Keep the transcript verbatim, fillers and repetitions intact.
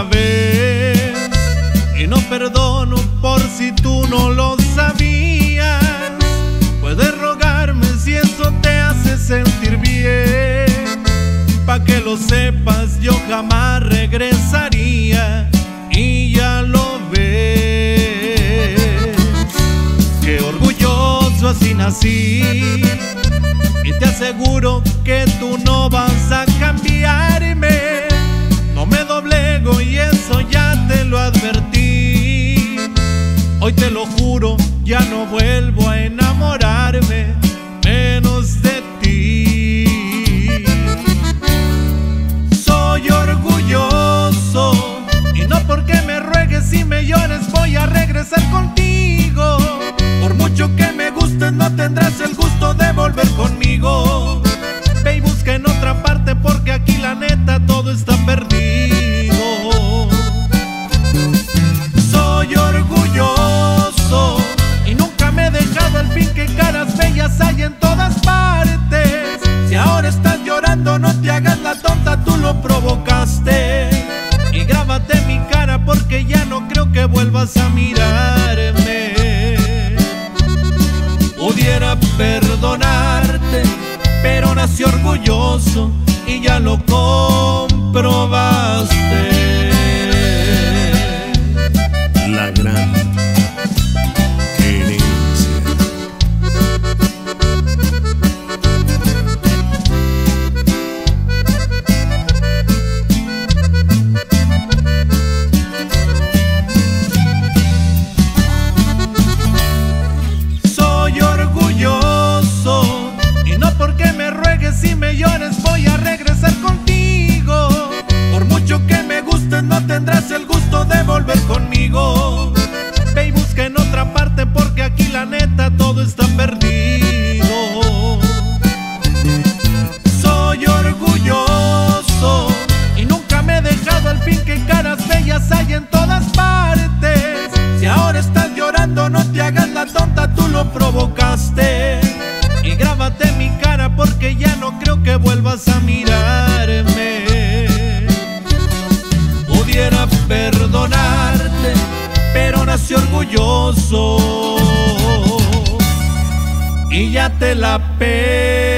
una vez y no perdono por si tú no lo sabías. Puedes rogarme si eso te hace sentir bien. Pa' que lo sepas, yo jamás regresaría y ya lo ves. Qué orgulloso así nací y te aseguro que tú no vas a cambiarme. No me doblego y eso ya te lo advertí. Hoy te lo juro, ya no vuelvo a enamorarme menos de ti. Soy orgulloso y no porque me ruegues y me llores voy a regresar contigo. Por mucho que me gustes no tendrás el gusto de volver conmigo. Ve y busca en otra parte porque aquí la neta todo está perdido. Soy orgulloso y nunca me he dejado, al fin que caras bellas hay en todas partes. Si ahora estás llorando no te hagas la tonta, tú lo provocaste. Y grábate mi cara porque ya no creo que vuelvas a mirarme. Pudiera perdonarte, pero nací orgulloso y ya lo comprobaste. La gran herencia. Soy orgulloso y no porque me ruegues y me llores voy a regresar contigo. Por mucho que me gustes no tendrás el gusto de volver conmigo. Ve y busca en otra parte porque aquí la neta todo está perdido. Soy orgulloso y nunca me he dejado, al fin que caras bellas hay en todas partes. Si ahora estás llorando no te hagas la tonta, tú lo provocaste. Y grábate mi cara porque ya no creo que vuelvas a mirarme. Pudiera perdonarte, pero nací orgulloso y ya te la pe